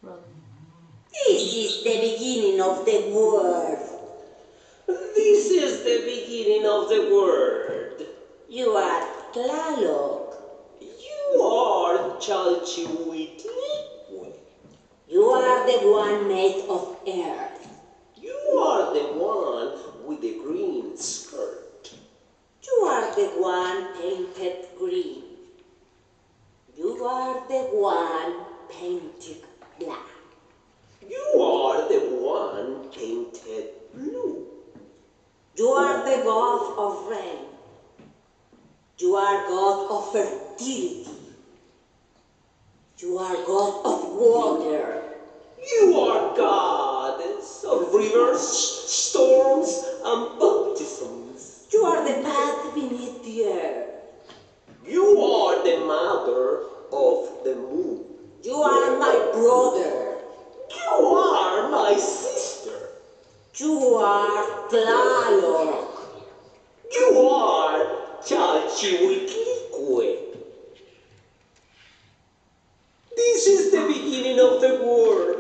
This is the beginning of the world. This is the beginning of the world. You are Tlaloc. You are Chalchihuitlicue. You are the one made of earth. You are the one with the green skirt. You are the one painted green. You are the one painted black. You are the one painted blue. You are the god of rain. You are god of fertility. You are god of water. You are goddess of rivers, storms, and baptisms. You are the path beneath the earth. You are the mother of the moon. You are my brother. You are my sister. You are Tlaloc. You are Chalchihuitlicue. This is the beginning of the world.